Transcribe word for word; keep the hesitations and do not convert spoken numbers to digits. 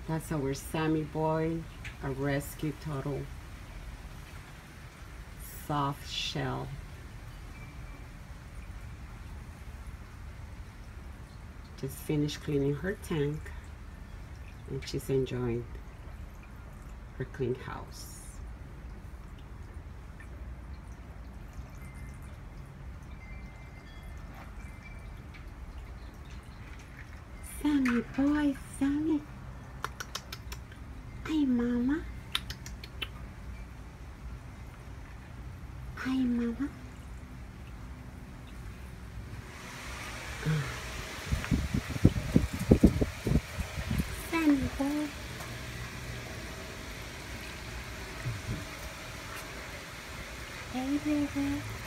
That's our Sammy boy, a rescue turtle. Soft shell. Just finished cleaning her tank and she's enjoying her clean house. Sammy boy, Sammy. Hi, mama. Hi, mama. Sammy boy. Hey, baby.